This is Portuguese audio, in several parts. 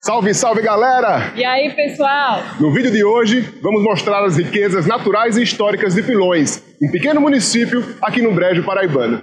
Salve, salve, galera! E aí, pessoal? No vídeo de hoje, vamos mostrar as riquezas naturais e históricas de Pilões, um pequeno município aqui no Brejo Paraibano.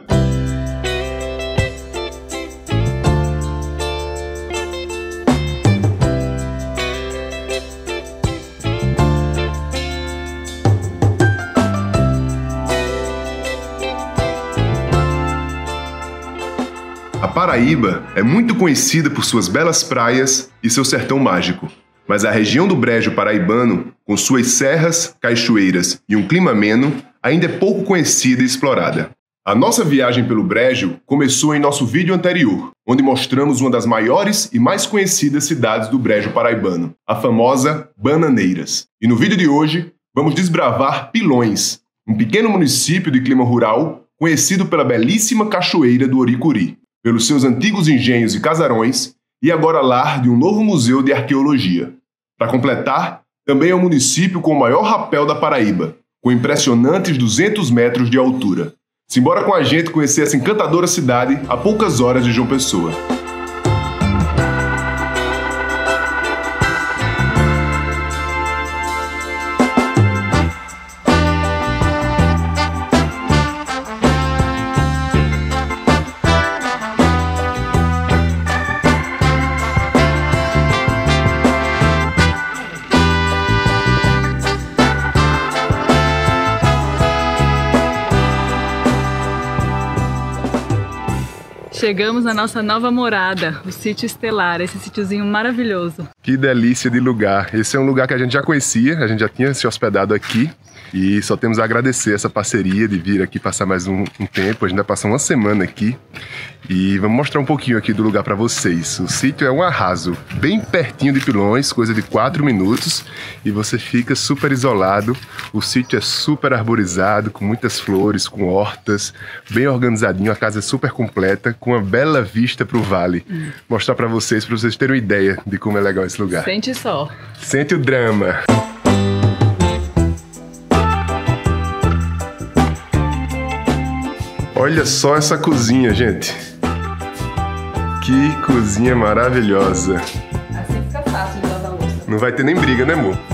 A Paraíba é muito conhecida por suas belas praias e seu sertão mágico, mas a região do Brejo Paraibano, com suas serras, cachoeiras e um clima ameno, ainda é pouco conhecida e explorada. A nossa viagem pelo Brejo começou em nosso vídeo anterior, onde mostramos uma das maiores e mais conhecidas cidades do Brejo Paraibano, a famosa Bananeiras. E no vídeo de hoje, vamos desbravar Pilões, um pequeno município de clima rural conhecido pela belíssima cachoeira do Oricuri, pelos seus antigos engenhos e casarões, e agora lar de um novo museu de arqueologia. Para completar, também é o município com o maior rapel da Paraíba, com impressionantes 200 metros de altura. Simbora com a gente conhecer essa encantadora cidade a poucas horas de João Pessoa. Chegamos na nossa nova morada, o Sítio Estelar, esse sítiozinho maravilhoso. Que delícia de lugar! Esse é um lugar que a gente já conhecia, a gente já tinha se hospedado aqui e só temos a agradecer essa parceria de vir aqui passar mais um tempo. A gente vai passar uma semana aqui e vamos mostrar um pouquinho aqui do lugar para vocês. O sítio é um arraso, bem pertinho de Pilões, coisa de 4 minutos, e você fica super isolado. O sítio é super arborizado, com muitas flores, com hortas, bem organizadinho, a casa é super completa, com uma bela vista para o vale. Mostrar para vocês terem uma ideia de como é legal esse lugar. Sente só. Sente o drama. Olha só essa cozinha, gente. Que cozinha maravilhosa. Assim fica fácil de lavar a louça. Não vai ter nem briga, né, amor?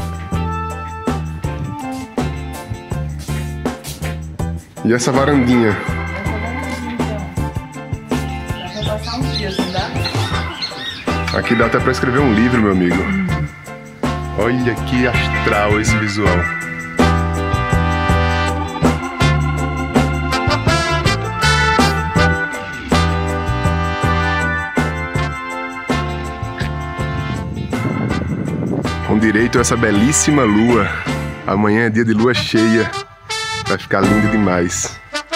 E essa varandinha? Dá pra passar uns dias, não dá? Aqui dá até pra escrever um livro, meu amigo. Olha que astral esse visual. Com direito a essa belíssima lua. Amanhã é dia de lua cheia. Vai ficar lindo demais.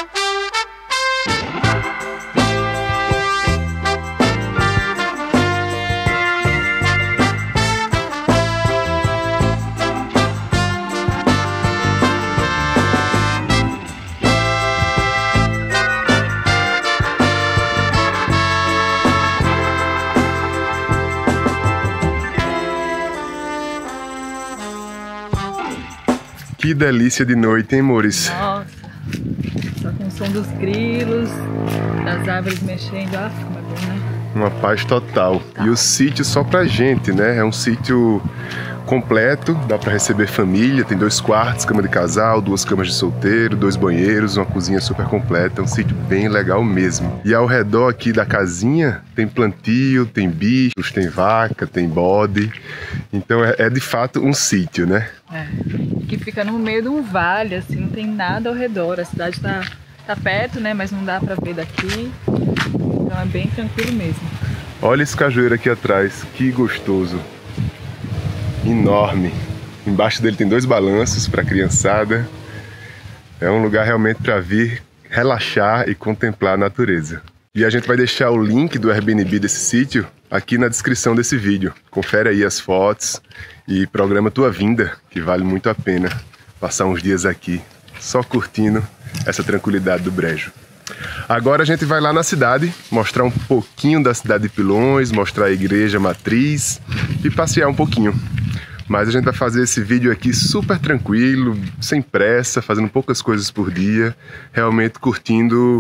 Que delícia de noite, hein, amores? Nossa, só com o som dos grilos, das árvores mexendo, como é bom, né? Uma paz total. E o sítio só pra gente, né? É um sítio completo, dá pra receber família, tem 2 quartos, cama de casal, 2 camas de solteiro, 2 banheiros, uma cozinha super completa, é um sítio bem legal mesmo. E ao redor aqui da casinha tem plantio, tem bichos, tem vaca, tem bode, então é de fato um sítio, né? É, que fica no meio de um vale, assim, não tem nada ao redor, a cidade tá perto, né, mas não dá pra ver daqui, então é bem tranquilo mesmo. Olha esse cajueiro aqui atrás, que gostoso. Enorme. Embaixo dele tem 2 balanços para a criançada. É um lugar realmente para vir relaxar e contemplar a natureza. E a gente vai deixar o link do Airbnb desse sítio aqui na descrição desse vídeo. Confere aí as fotos e programa tua vinda, que vale muito a pena passar uns dias aqui só curtindo essa tranquilidade do Brejo. Agora a gente vai lá na cidade, mostrar um pouquinho da cidade de Pilões, mostrar a igreja matriz e passear um pouquinho. Mas a gente vai fazer esse vídeo aqui super tranquilo, sem pressa, fazendo poucas coisas por dia, realmente curtindo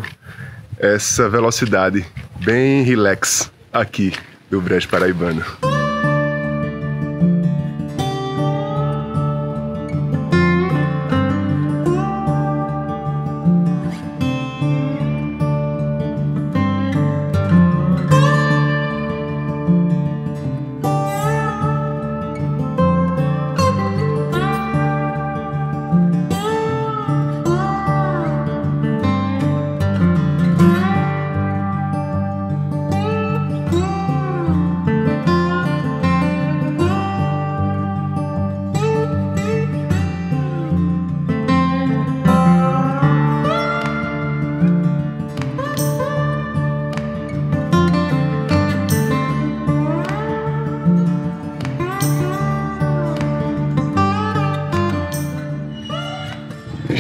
essa velocidade bem relax aqui do Brejo Paraibano.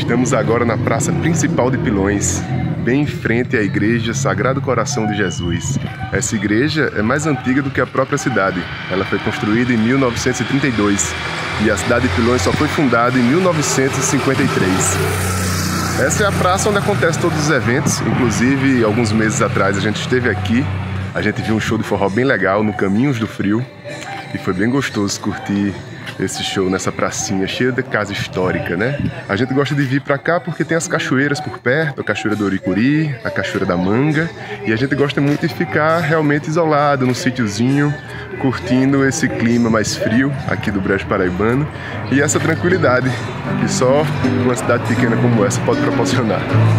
Estamos agora na praça principal de Pilões, bem em frente à igreja Sagrado Coração de Jesus. Essa igreja é mais antiga do que a própria cidade. Ela foi construída em 1932 e a cidade de Pilões só foi fundada em 1953. Essa é a praça onde acontecem todos os eventos, inclusive alguns meses atrás a gente esteve aqui, a gente viu um show de forró bem legal no Caminhos do Frio e foi bem gostoso curtir esse show nessa pracinha cheia de casa histórica, né? A gente gosta de vir pra cá porque tem as cachoeiras por perto, a cachoeira do Oricuri, a cachoeira da Manga, e a gente gosta muito de ficar realmente isolado num sítiozinho, curtindo esse clima mais frio aqui do Brejo Paraibano e essa tranquilidade que só uma cidade pequena como essa pode proporcionar.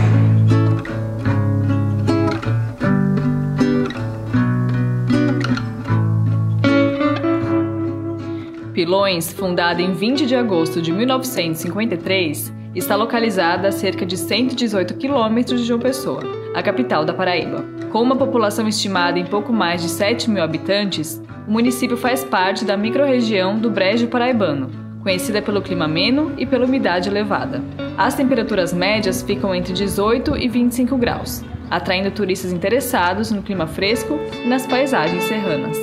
Pilões, fundada em 20 de agosto de 1953, está localizada a cerca de 118 quilômetros de João Pessoa, a capital da Paraíba. Com uma população estimada em pouco mais de 7 mil habitantes, o município faz parte da microrregião do Brejo Paraibano, conhecida pelo clima ameno e pela umidade elevada. As temperaturas médias ficam entre 18 e 25 graus, atraindo turistas interessados no clima fresco e nas paisagens serranas.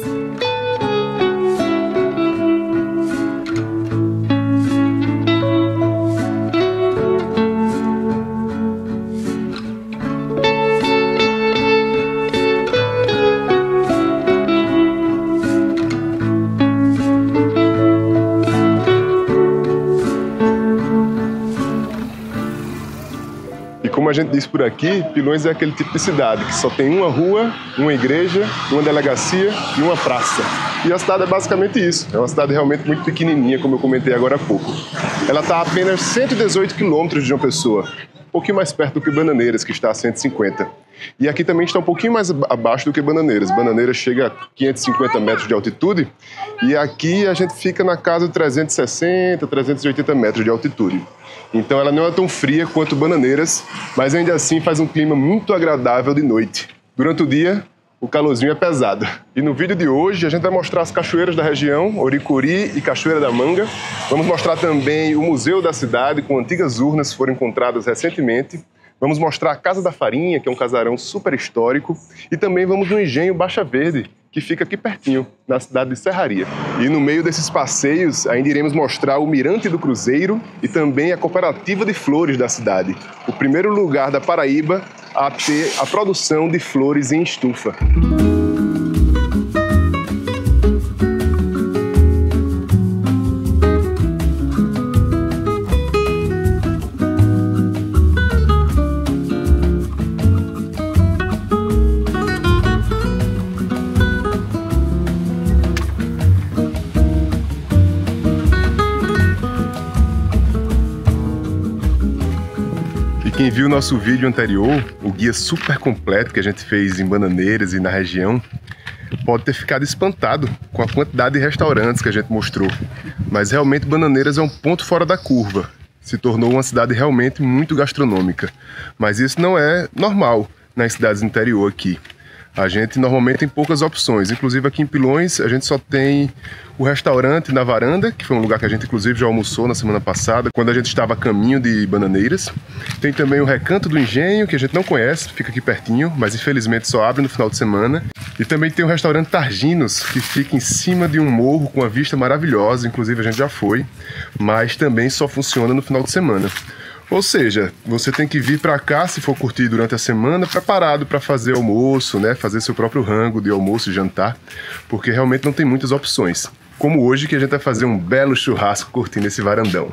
Como a gente diz por aqui, Pilões é aquele tipo de cidade que só tem uma rua, uma igreja, uma delegacia e uma praça. E a cidade é basicamente isso. É uma cidade realmente muito pequenininha, como eu comentei agora há pouco. Ela está a apenas 118 quilômetros de João Pessoa, um pouquinho mais perto do que Bananeiras, que está a 150. E aqui também está um pouquinho mais abaixo do que Bananeiras. Bananeiras chega a 550 metros de altitude e aqui a gente fica na casa de 360, 380 metros de altitude. Então ela não é tão fria quanto Bananeiras, mas ainda assim faz um clima muito agradável de noite. Durante o dia, o calorzinho é pesado. E no vídeo de hoje a gente vai mostrar as cachoeiras da região, Oricuri e Cachoeira da Manga. Vamos mostrar também o museu da cidade, com antigas urnas que foram encontradas recentemente. Vamos mostrar a Casa da Farinha, que é um casarão super histórico. E também vamos no engenho Baixa Verde, que fica aqui pertinho, na cidade de Serraria. E no meio desses passeios, ainda iremos mostrar o Mirante do Cruzeiro e também a Cooperativa de Flores da cidade, o primeiro lugar da Paraíba a ter a produção de flores em estufa. Quem viu o nosso vídeo anterior, o guia super completo que a gente fez em Bananeiras e na região, pode ter ficado espantado com a quantidade de restaurantes que a gente mostrou. Mas realmente Bananeiras é um ponto fora da curva. Se tornou uma cidade realmente muito gastronômica. Mas isso não é normal nas cidades do interior aqui. A gente normalmente tem poucas opções, inclusive aqui em Pilões a gente só tem o restaurante na Varanda, que foi um lugar que a gente inclusive já almoçou na semana passada, quando a gente estava a caminho de Bananeiras. Tem também o Recanto do Engenho, que a gente não conhece, fica aqui pertinho, mas infelizmente só abre no final de semana. E também tem o restaurante Targinos, que fica em cima de um morro com uma vista maravilhosa, inclusive a gente já foi, mas também só funciona no final de semana. Ou seja, você tem que vir para cá, se for curtir durante a semana, preparado para fazer almoço, né? Fazer seu próprio rango de almoço e jantar, porque realmente não tem muitas opções. Como hoje, que a gente vai fazer um belo churrasco curtindo esse varandão.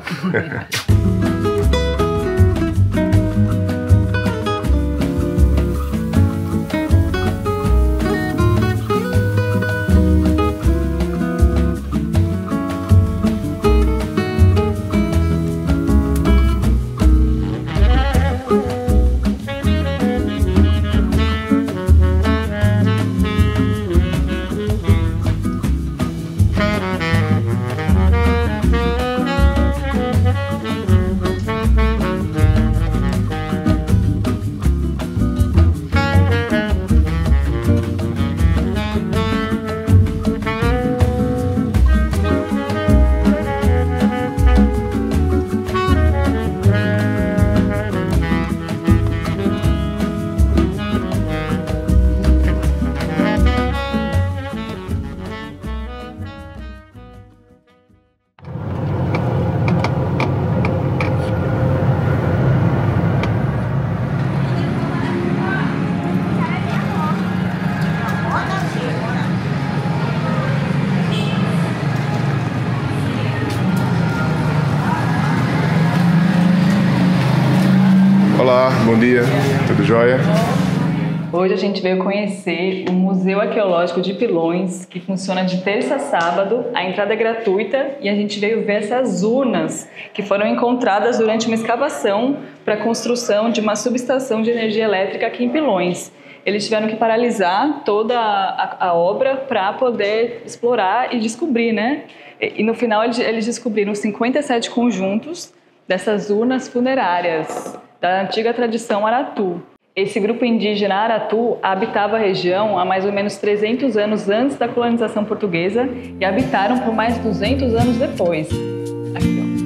Olá, bom dia, tudo jóia? Hoje a gente veio conhecer o Museu Arqueológico de Pilões, que funciona de terça a sábado, a entrada é gratuita e a gente veio ver essas urnas que foram encontradas durante uma escavação para a construção de uma subestação de energia elétrica aqui em Pilões. Eles tiveram que paralisar toda a obra para poder explorar e descobrir, né? E no final eles descobriram 57 conjuntos dessas urnas funerárias da antiga tradição Aratu. Esse grupo indígena Aratu habitava a região há mais ou menos 300 anos antes da colonização portuguesa e habitaram por mais 200 anos depois. Aqui, ó.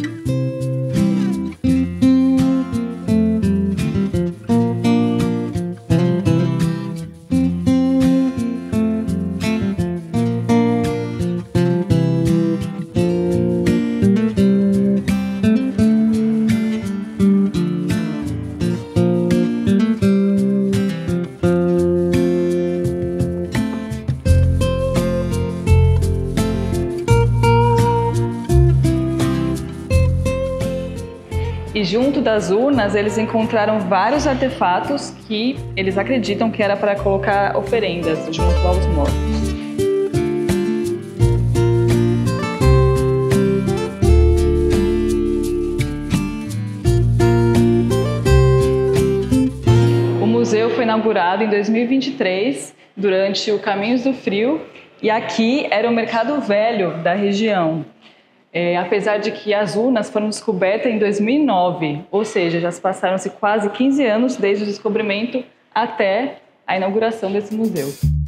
E junto das urnas, eles encontraram vários artefatos que eles acreditam que era para colocar oferendas junto aos mortos. O museu foi inaugurado em 2023, durante o Caminhos do Frio, e aqui era o Mercado Velho da região. Apesar de que as urnas foram descobertas em 2009, ou seja, já se passaram-se quase 15 anos desde o descobrimento até a inauguração desse museu.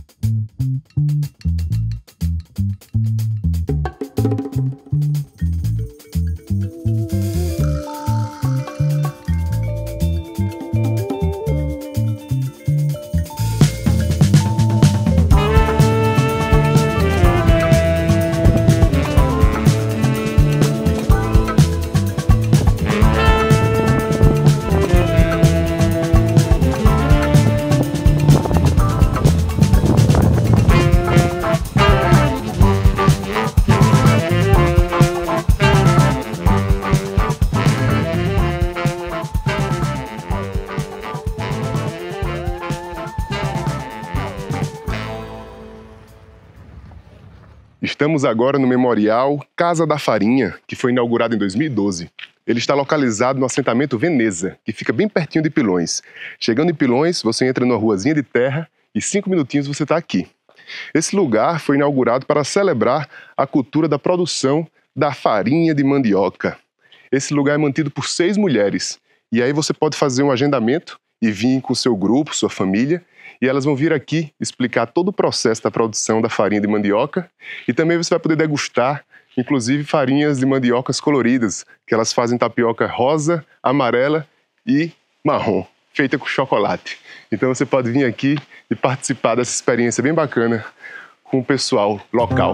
Estamos agora no Memorial Casa da Farinha, que foi inaugurado em 2012. Ele está localizado no assentamento Veneza, que fica bem pertinho de Pilões. Chegando em Pilões, você entra numa ruazinha de terra e 5 minutinhos você está aqui. Esse lugar foi inaugurado para celebrar a cultura da produção da farinha de mandioca. Esse lugar é mantido por 6 mulheres. E aí você pode fazer um agendamento e vir com o seu grupo, sua família, e elas vão vir aqui explicar todo o processo da produção da farinha de mandioca e também você vai poder degustar, inclusive, farinhas de mandiocas coloridas, que elas fazem tapioca rosa, amarela e marrom, feita com chocolate. Então você pode vir aqui e participar dessa experiência bem bacana com o pessoal local.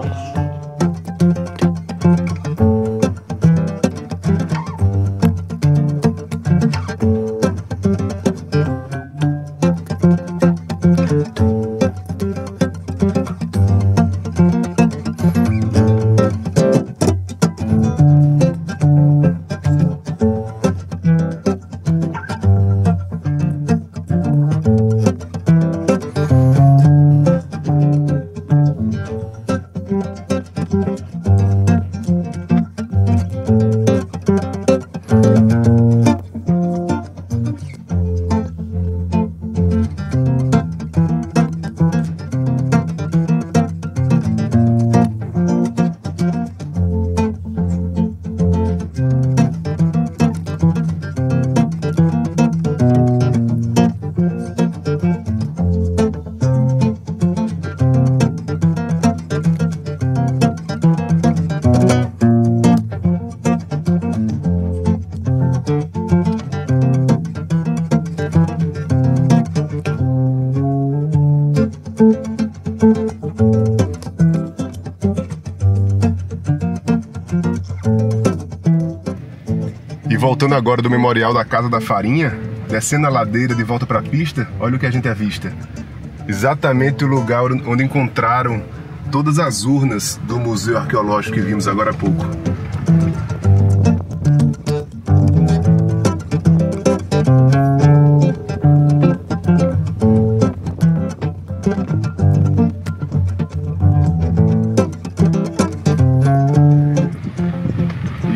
E voltando agora do Memorial da Casa da Farinha, descendo a ladeira de volta para a pista, olha o que a gente avista. Exatamente o lugar onde encontraram todas as urnas do Museu Arqueológico que vimos agora há pouco.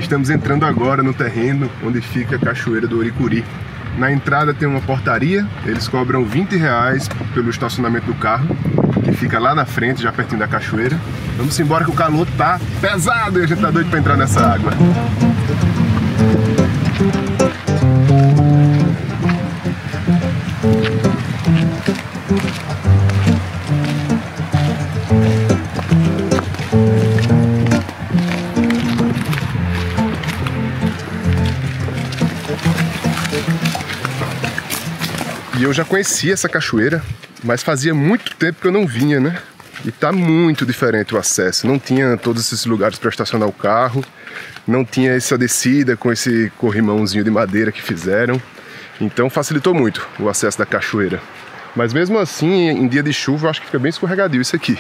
Estamos entrando agora no terreno onde fica a Cachoeira do Oricuri. Na entrada tem uma portaria, eles cobram R$20 pelo estacionamento do carro, que fica lá na frente, já pertinho da cachoeira. Vamos embora que o calor tá pesado e a gente tá doido pra entrar nessa água. E eu já conhecia essa cachoeira, mas fazia muito tempo que eu não vinha, né? E tá muito diferente o acesso. Não tinha todos esses lugares para estacionar o carro, não tinha essa descida com esse corrimãozinho de madeira que fizeram. Então facilitou muito o acesso da cachoeira. Mas mesmo assim, em dia de chuva, eu acho que fica bem escorregadio isso aqui.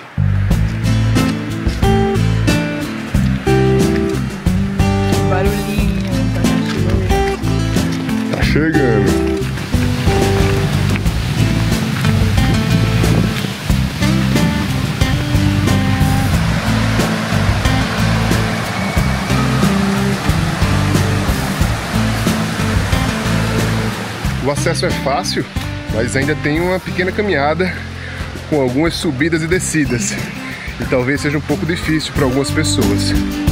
Barulhinho da cachoeira. Tá chegando. O acesso é fácil, mas ainda tem uma pequena caminhada com algumas subidas e descidas. E talvez seja um pouco difícil para algumas pessoas.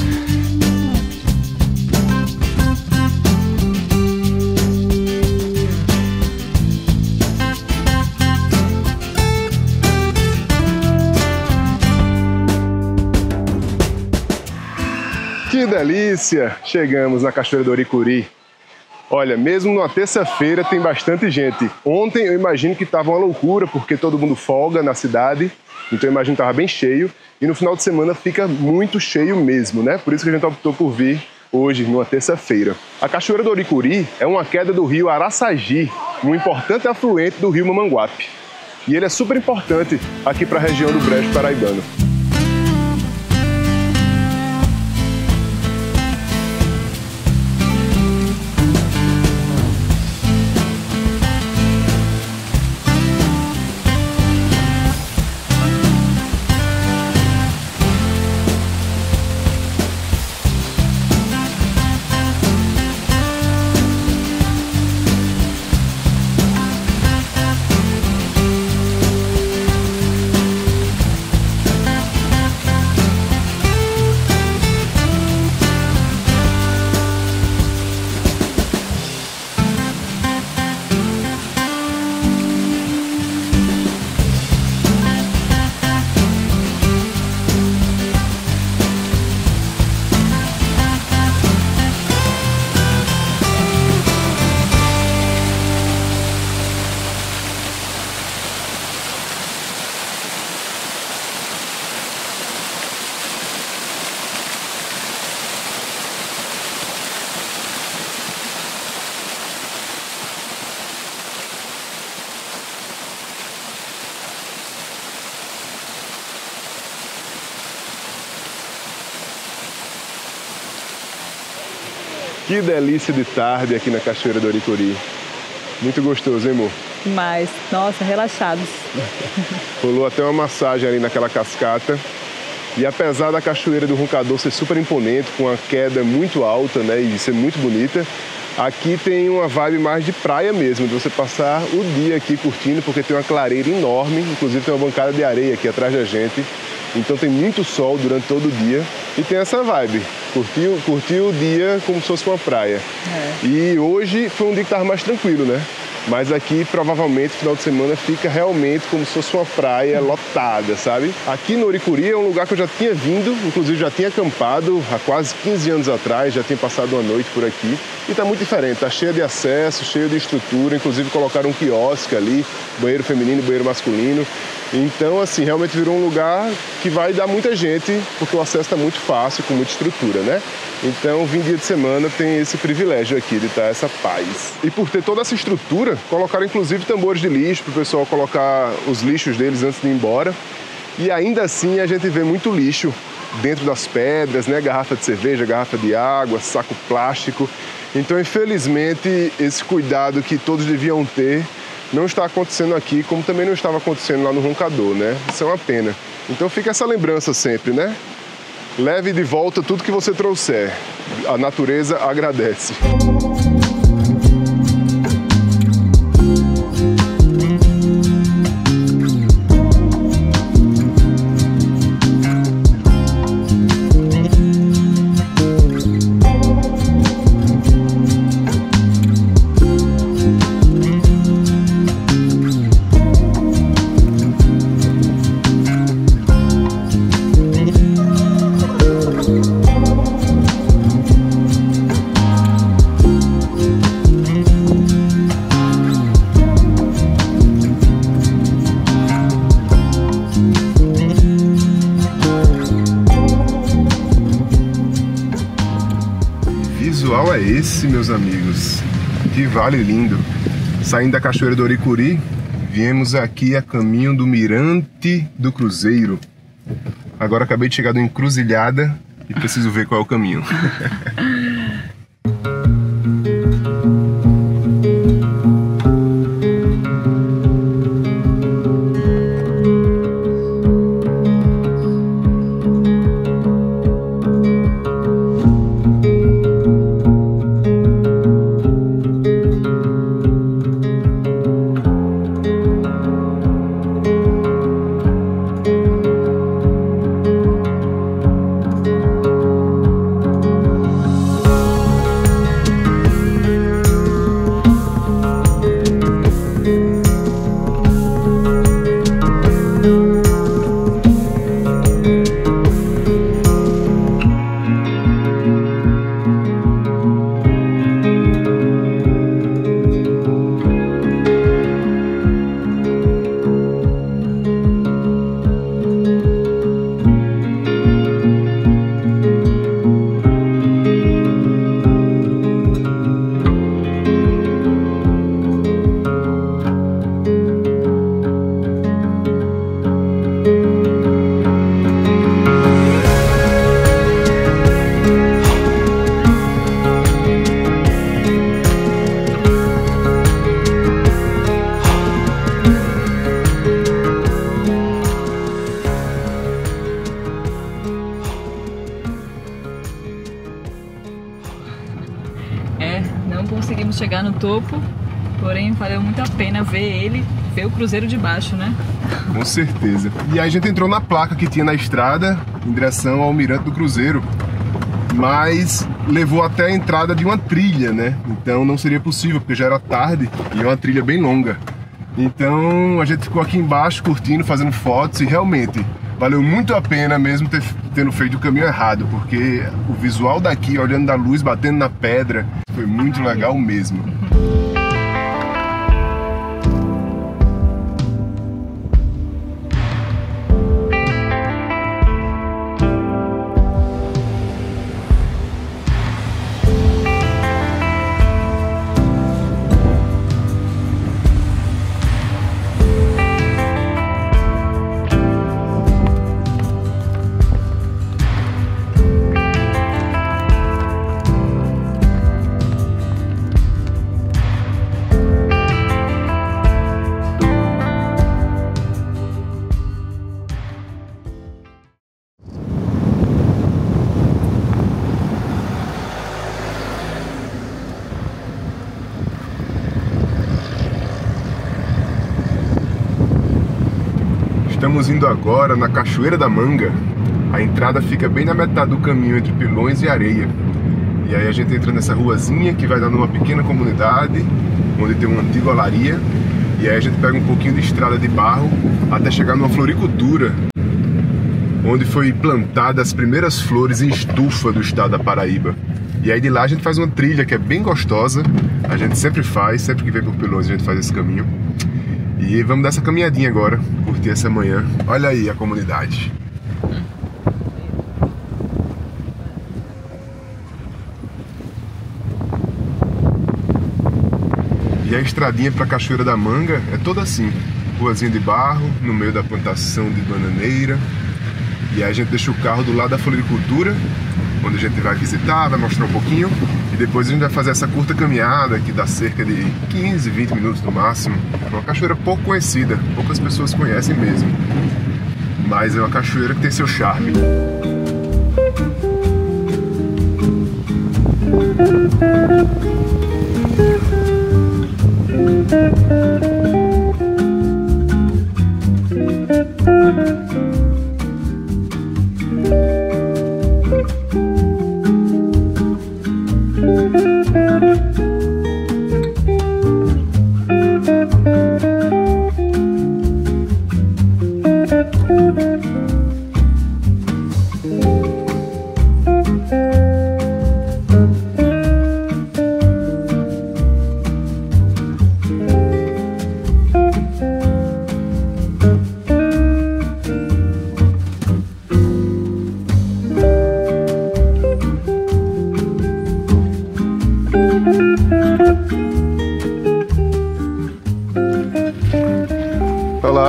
Que delícia! Chegamos na Cachoeira do Oricuri. Olha, mesmo numa terça-feira tem bastante gente. Ontem eu imagino que estava uma loucura, porque todo mundo folga na cidade, então eu imagino que estava bem cheio. E no final de semana fica muito cheio mesmo, né? Por isso que a gente optou por vir hoje, numa terça-feira. A Cachoeira do Oricuri é uma queda do rio Araçagi, um importante afluente do rio Mamanguape. E ele é super importante aqui para a região do Brejo Paraibano. Que delícia de tarde aqui na Cachoeira do Oricuri. Muito gostoso, hein, amor? Demais. Nossa, relaxados. Rolou até uma massagem ali naquela cascata. E apesar da Cachoeira do Roncador ser super imponente, com uma queda muito alta, né, e ser muito bonita, aqui tem uma vibe mais de praia mesmo, de você passar o dia aqui curtindo, porque tem uma clareira enorme, inclusive tem uma bancada de areia aqui atrás da gente. Então tem muito sol durante todo o dia e tem essa vibe, curtir o dia como se fosse uma praia. E hoje foi um dia que estava mais tranquilo, né? Mas aqui, provavelmente, final de semana fica realmente como se fosse uma praia lotada, sabe? Aqui no Oricuri é um lugar que eu já tinha vindo, inclusive já tinha acampado há quase 15 anos atrás, já tinha passado uma noite por aqui. E tá muito diferente, tá cheio de acesso, cheio de estrutura, inclusive colocaram um quiosque ali, banheiro feminino e banheiro masculino. Então, assim, realmente virou um lugar que vai dar muita gente, porque o acesso tá muito fácil, com muita estrutura, né? Então, vir dia de semana tem esse privilégio aqui de estar essa paz. E por ter toda essa estrutura, colocaram inclusive tambores de lixo para o pessoal colocar os lixos deles antes de ir embora. E ainda assim a gente vê muito lixo dentro das pedras, né? Garrafa de cerveja, garrafa de água, saco plástico. Então, infelizmente, esse cuidado que todos deviam ter não está acontecendo aqui, como também não estava acontecendo lá no Roncador, né? Isso é uma pena. Então fica essa lembrança sempre, né? Leve de volta tudo que você trouxer. A natureza agradece. Visual é esse, meus amigos. Que vale lindo. Saindo da Cachoeira do Oricuri, viemos aqui a caminho do Mirante do Cruzeiro. Agora acabei de chegar do Encruzilhada e preciso ver qual é o caminho. Não conseguimos chegar no topo, porém valeu muito a pena ver o cruzeiro de baixo, né? Com certeza. E aí a gente entrou na placa que tinha na estrada em direção ao Mirante do Cruzeiro, mas levou até a entrada de uma trilha, né? Então não seria possível, porque já era tarde e é uma trilha bem longa. Então a gente ficou aqui embaixo curtindo, fazendo fotos e realmente valeu muito a pena mesmo tendo feito o caminho errado, porque o visual daqui, olhando da luz, batendo na pedra, foi muito legal mesmo. Estamos indo agora na Cachoeira da Manga. A entrada fica bem na metade do caminho entre Pilões e Areia. E aí a gente entra nessa ruazinha que vai dar numa pequena comunidade, onde tem uma antiga olaria. E aí a gente pega um pouquinho de estrada de barro até chegar numa floricultura, onde foi plantada as primeiras flores em estufa do estado da Paraíba. E aí de lá a gente faz uma trilha que é bem gostosa. A gente sempre faz, sempre que vem por Pilões a gente faz esse caminho. E vamos dar essa caminhadinha agora, curtir essa manhã. Olha aí a comunidade. E a estradinha para a Cachoeira da Manga é toda assim, ruazinha de barro, no meio da plantação de bananeira. E aí a gente deixa o carro do lado da floricultura, onde a gente vai visitar, vai mostrar um pouquinho. E depois a gente vai fazer essa curta caminhada, que dá cerca de 15, 20 minutos no máximo. É uma cachoeira pouco conhecida, poucas pessoas conhecem mesmo. Mas é uma cachoeira que tem seu charme.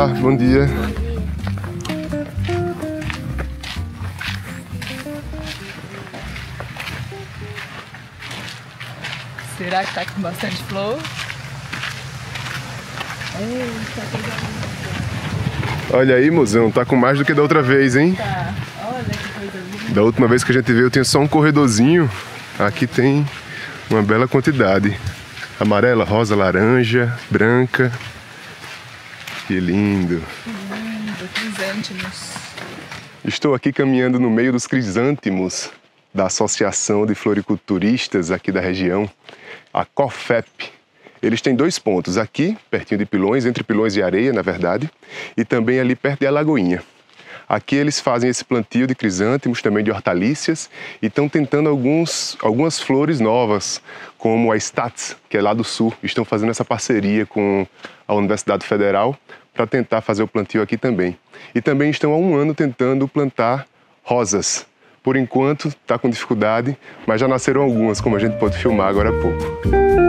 Olá, bom dia. Será que tá com bastante flor? Olha aí, mozão, tá com mais do que da outra vez, hein? Tá, olha que coisa linda. Da última vez que a gente veio tinha só um corredorzinho. Aqui tem uma bela quantidade. Amarela, rosa, laranja, branca. Que lindo. Que lindo, crisântemos. Estou aqui caminhando no meio dos crisântemos da Associação de Floriculturistas aqui da região, a COFEP. Eles têm 2 pontos, aqui, pertinho de Pilões, entre Pilões e Areia, na verdade, e também ali perto de Alagoinha. Aqui eles fazem esse plantio de crisântemos, também de hortaliças, e estão tentando algumas flores novas, como a Stats, que é lá do sul. Estão fazendo essa parceria com a Universidade Federal para tentar fazer o plantio aqui também. E também estão há 1 ano tentando plantar rosas. Por enquanto está com dificuldade, mas já nasceram algumas, como a gente pôde filmar agora há pouco.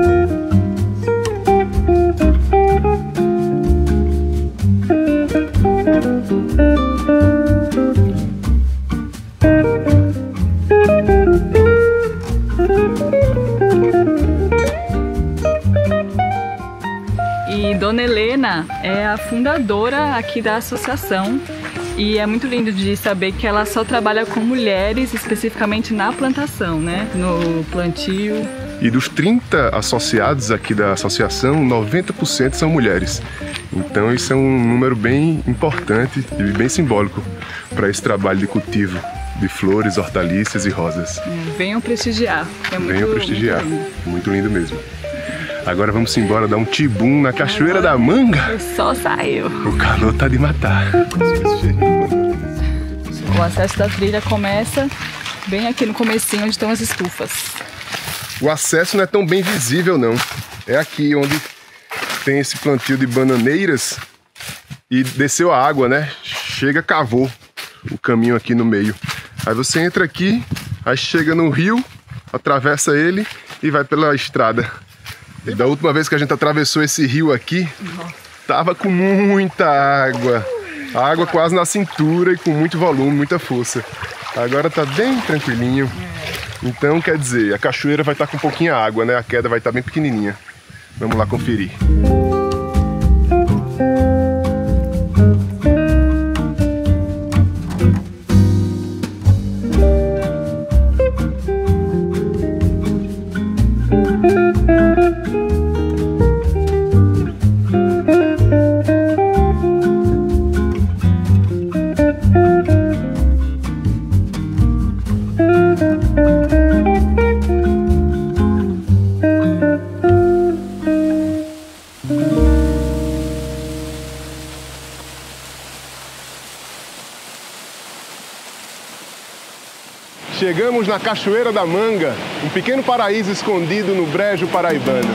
E Dona Helena é a fundadora aqui da associação e é muito lindo de saber que ela só trabalha com mulheres, especificamente na plantação, né? No plantio. E dos 30 associados aqui da associação, 90% são mulheres. Então isso é um número bem importante e bem simbólico para esse trabalho de cultivo de flores, hortaliças e rosas. Venham prestigiar. É muito, Venham prestigiar. Muito lindo. Muito lindo mesmo. Agora vamos embora dar um tibum na Cachoeira da Manga. O sol saiu. O calor tá de matar. O acesso da trilha começa bem aqui no comecinho, onde estão as estufas. O acesso não é tão bem visível, não. É aqui onde tem esse plantio de bananeiras e desceu a água, né? Chega, cavou o caminho aqui no meio. Aí você entra aqui, aí chega no rio, atravessa ele e vai pela estrada. E da última vez que a gente atravessou esse rio aqui, tava com muita água. A água quase na cintura e com muito volume, muita força. Agora tá bem tranquilinho. Então, quer dizer, a cachoeira vai estar com um pouquinho de água, né? A queda vai estar bem pequenininha. Vamos lá conferir. Chegamos na Cachoeira da Manga, um pequeno paraíso escondido no Brejo Paraibano.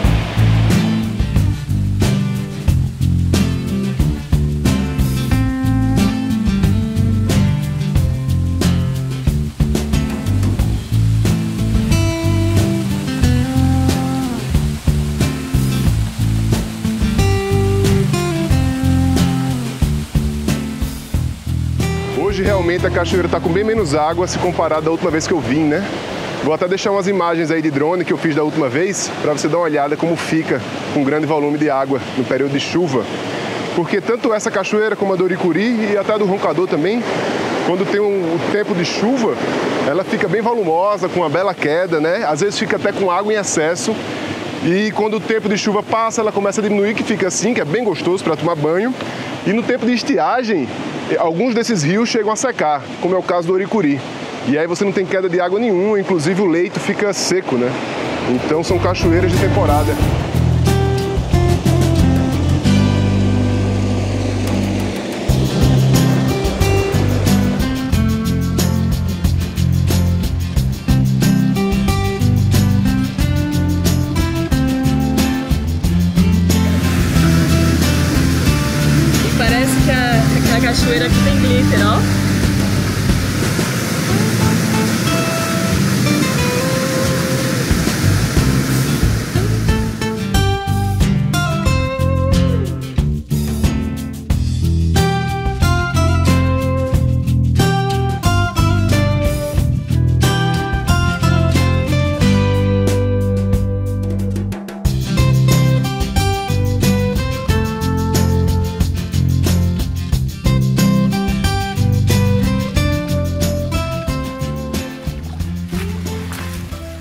Hoje realmente a cachoeira está com bem menos água se comparado à última vez que eu vim, né? Vou até deixar umas imagens aí de drone que eu fiz da última vez para você dar uma olhada como fica com grande volume de água no período de chuva. Porque tanto essa cachoeira como a do Oricuri e até a do Roncador também, quando tem o tempo de chuva, ela fica bem volumosa, com uma bela queda, né? Às vezes fica até com água em excesso. E quando o tempo de chuva passa, ela começa a diminuir, que fica assim, que é bem gostoso para tomar banho. E no tempo de estiagem, alguns desses rios chegam a secar, como é o caso do Oricuri. E aí você não tem queda de água nenhuma, inclusive o leito fica seco, né? Então são cachoeiras de temporada. Cachoeira que tem glitter, ó.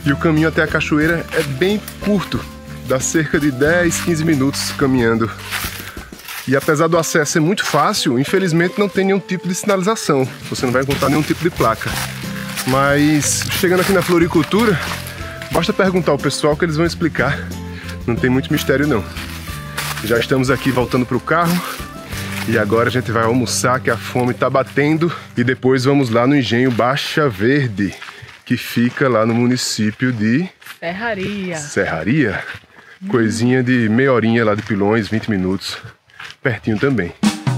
E o caminho até a cachoeira é bem curto, dá cerca de 10, 15 minutos caminhando. E apesar do acesso ser muito fácil, infelizmente não tem nenhum tipo de sinalização. Você não vai encontrar nenhum tipo de placa. Mas chegando aqui na floricultura, basta perguntar ao pessoal que eles vão explicar. Não tem muito mistério não. Já estamos aqui voltando para o carro. E agora a gente vai almoçar, que a fome tá batendo. E depois vamos lá no engenho Baixa Verde, que fica lá no município de... Serraria. Serraria? Coisinha de meia horinha lá de Pilões, 20 minutos. Pertinho também.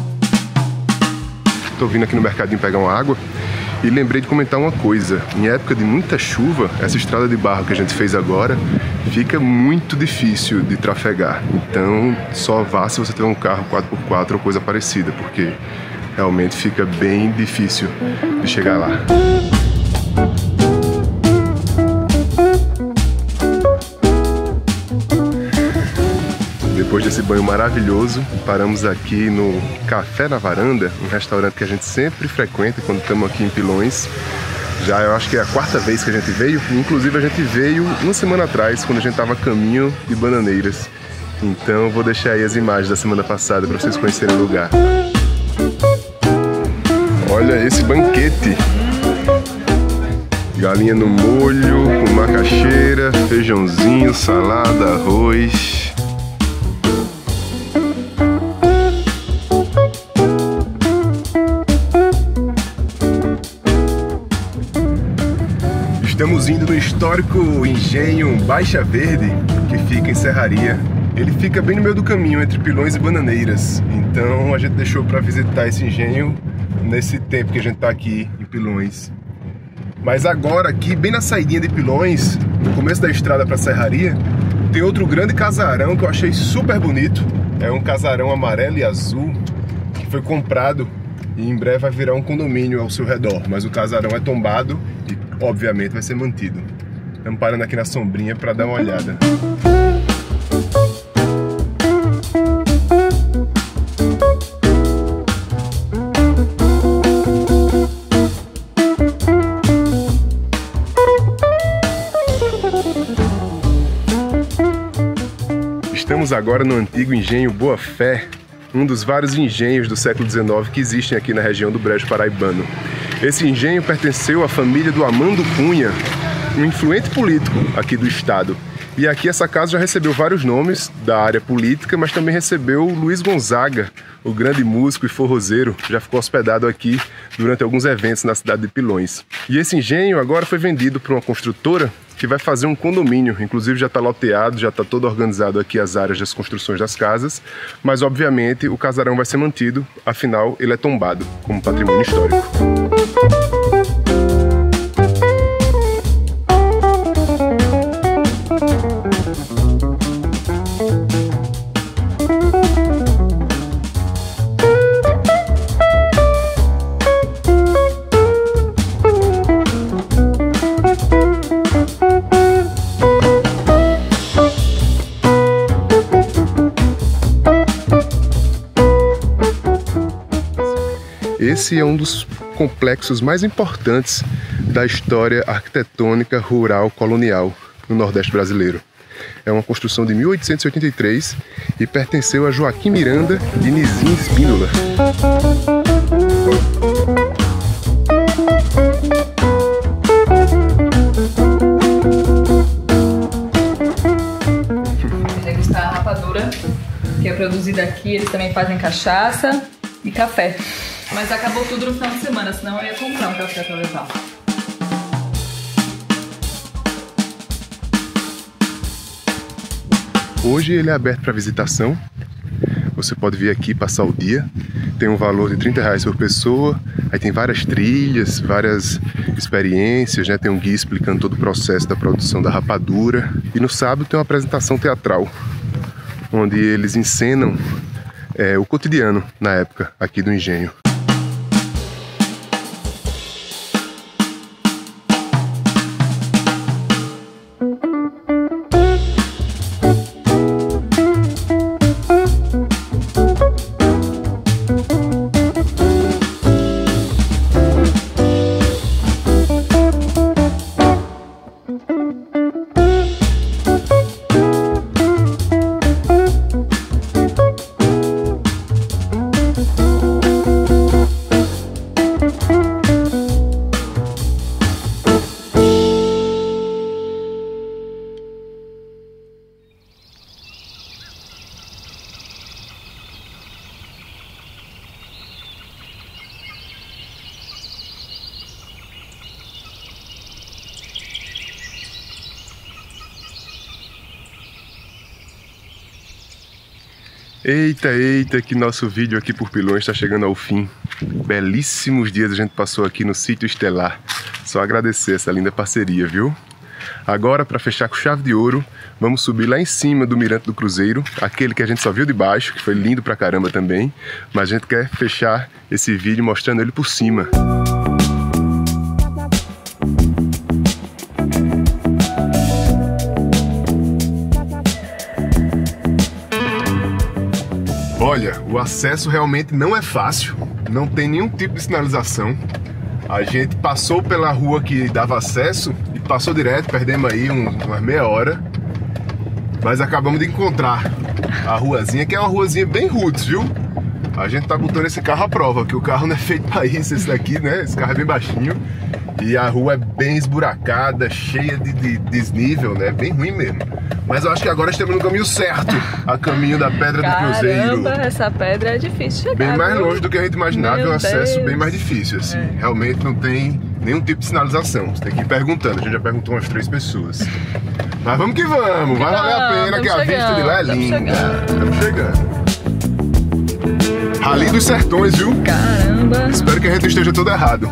Tô vindo aqui no mercadinho pegar uma água e lembrei de comentar uma coisa. Em época de muita chuva, essa estrada de barro que a gente fez agora fica muito difícil de trafegar. Então só vá se você tiver um carro 4x4 ou coisa parecida, porque realmente fica bem difícil de chegar lá. Depois desse banho maravilhoso, paramos aqui no Café na Varanda, um restaurante que a gente sempre frequenta quando estamos aqui em Pilões. Já eu acho que é a 4ª vez que a gente veio, inclusive a gente veio uma semana atrás, quando a gente estava a caminho de Bananeiras. Então vou deixar aí as imagens da semana passada para vocês conhecerem o lugar. Olha esse banquete! Galinha no molho, com macaxeira, feijãozinho, salada, arroz... Estamos indo no histórico engenho Baixa Verde, que fica em Serraria. Ele fica bem no meio do caminho, entre Pilões e Bananeiras. Então a gente deixou para visitar esse engenho nesse tempo que a gente está aqui em Pilões. Mas agora aqui, bem na saidinha de Pilões, no começo da estrada para Serraria, tem outro grande casarão que eu achei super bonito. É um casarão amarelo e azul que foi comprado e em breve vai virar um condomínio ao seu redor. Mas o casarão é tombado e obviamente vai ser mantido. Estamos parando aqui na sombrinha para dar uma olhada. Estamos agora no antigo engenho Boa Fé, um dos vários engenhos do século XIX que existem aqui na região do Brejo Paraibano. Esse engenho pertenceu à família do Amando Cunha, um influente político aqui do estado. E aqui essa casa já recebeu vários nomes da área política, mas também recebeu Luiz Gonzaga, o grande músico e forrozeiro, já ficou hospedado aqui durante alguns eventos na cidade de Pilões. E esse engenho agora foi vendido para uma construtora que vai fazer um condomínio, inclusive já está loteado, já está todo organizado aqui as áreas das construções das casas, mas obviamente o casarão vai ser mantido, afinal ele é tombado como patrimônio histórico. Esse é um dos complexos mais importantes da história arquitetônica rural colonial no Nordeste brasileiro. É uma construção de 1883 e pertenceu a Joaquim Miranda e Nizim Espíndola. Degustar a rapadura, que é produzida aqui. Eles também fazem cachaça e café. Mas acabou tudo no final de semana, senão eu ia comprar um café pra levar. Hoje ele é aberto para visitação. Você pode vir aqui passar o dia. Tem um valor de R$30 por pessoa. Aí tem várias trilhas, várias experiências, né? Tem um guia explicando todo o processo da produção da rapadura. E no sábado tem uma apresentação teatral, onde eles encenam o cotidiano na época aqui do engenho. Eita, eita, que nosso vídeo aqui por Pilões está chegando ao fim. Belíssimos dias a gente passou aqui no Sítio Estelar. Só agradecer essa linda parceria, viu? Agora, para fechar com chave de ouro, vamos subir lá em cima do Mirante do Cruzeiro, aquele que a gente só viu de baixo, que foi lindo pra caramba também, mas a gente quer fechar esse vídeo mostrando ele por cima. Olha, o acesso realmente não é fácil, não tem nenhum tipo de sinalização. A gente passou pela rua que dava acesso e passou direto, perdemos aí umas meia hora. Mas acabamos de encontrar a ruazinha, que é uma ruazinha bem roots, viu? A gente tá botando esse carro à prova, que o carro não é feito pra isso, esse daqui, né? Esse carro é bem baixinho. E a rua é bem esburacada, cheia de desnível, né? Bem ruim mesmo. Mas eu acho que agora estamos no caminho certo, a caminho da Pedra do Cruzeiro. Caramba, essa pedra é difícil chegar. Bem mais longe do que a gente imaginava, e o acesso bem mais difícil, assim. É. Realmente não tem nenhum tipo de sinalização. Você tem que ir perguntando, a gente já perguntou umas 3 pessoas. Mas vamos que vamos, vai valer a pena, que a vista de lá é linda. Estamos chegando. Rally dos Sertões, viu? Caramba! Espero que a gente esteja todo errado.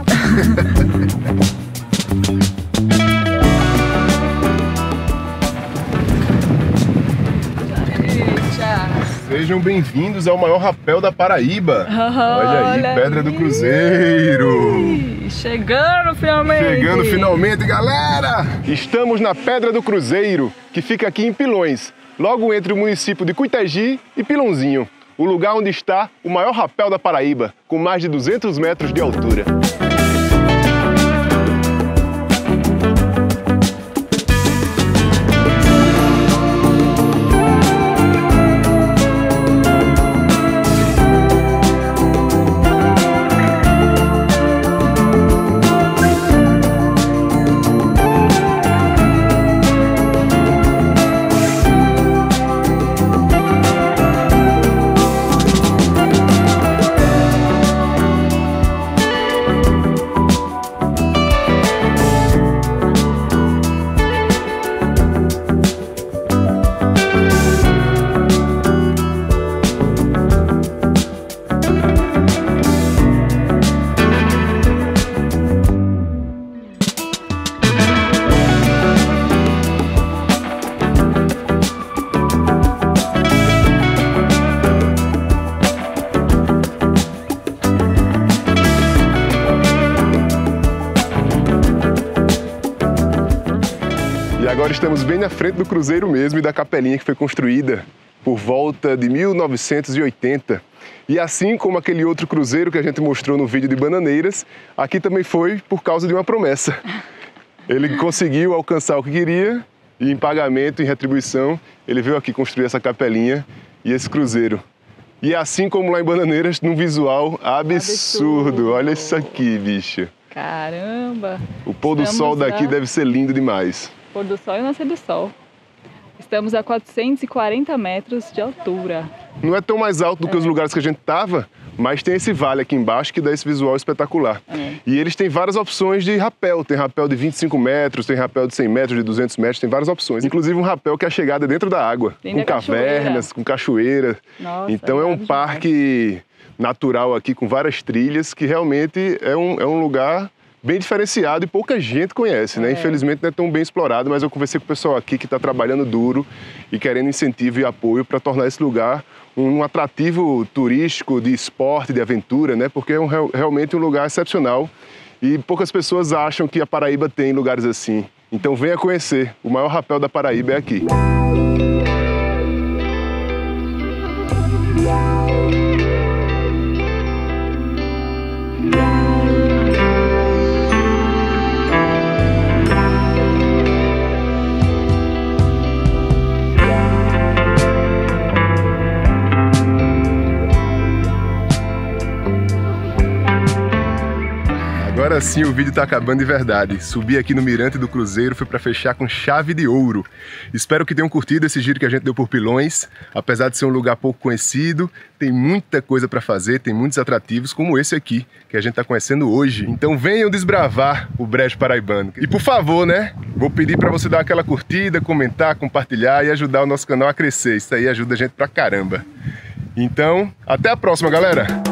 Sejam bem-vindos ao maior rapel da Paraíba. Olha aí, Pedra do Cruzeiro. Chegando finalmente. Chegando finalmente, galera. Estamos na Pedra do Cruzeiro, que fica aqui em Pilões, logo entre o município de Cuitagi e Pilãozinho. O lugar onde está o maior rapel da Paraíba, com mais de 200 metros de altura. Agora estamos bem na frente do cruzeiro mesmo e da capelinha que foi construída por volta de 1980. E assim como aquele outro cruzeiro que a gente mostrou no vídeo de Bananeiras, aqui também foi por causa de uma promessa. Ele conseguiu alcançar o que queria e em pagamento, em retribuição, ele veio aqui construir essa capelinha e esse cruzeiro. E assim como lá em Bananeiras, num visual absurdo. Olha isso aqui, bicho. Caramba! O pôr do sol daqui deve ser lindo demais. Pôr do sol e nascer do sol. Estamos a 440 metros de altura. Não é tão mais alto do que os lugares que a gente estava, mas tem esse vale aqui embaixo que dá esse visual espetacular. E eles têm várias opções de rapel. Tem rapel de 25 metros, tem rapel de 100 metros, de 200 metros, tem várias opções. Inclusive um rapel que é a chegada dentro da água, com cavernas, com cachoeira. Nossa, então é um parque natural aqui com várias trilhas que realmente é um lugar bem diferenciado e pouca gente conhece, né? Infelizmente não é tão bem explorado, mas eu conversei com o pessoal aqui que está trabalhando duro e querendo incentivo e apoio para tornar esse lugar um atrativo turístico de esporte, de aventura, né? Porque é realmente um lugar excepcional e poucas pessoas acham que a Paraíba tem lugares assim. Então venha conhecer, o maior rapel da Paraíba é aqui. Agora sim o vídeo tá acabando de verdade. Subi aqui no Mirante do Cruzeiro, foi para fechar com chave de ouro. Espero que tenham curtido esse giro que a gente deu por Pilões. Apesar de ser um lugar pouco conhecido, tem muita coisa para fazer, tem muitos atrativos como esse aqui, que a gente tá conhecendo hoje. Então venham desbravar o Brejo Paraibano. E por favor, né, vou pedir para você dar aquela curtida, comentar, compartilhar e ajudar o nosso canal a crescer. Isso aí ajuda a gente pra caramba. Então, até a próxima, galera!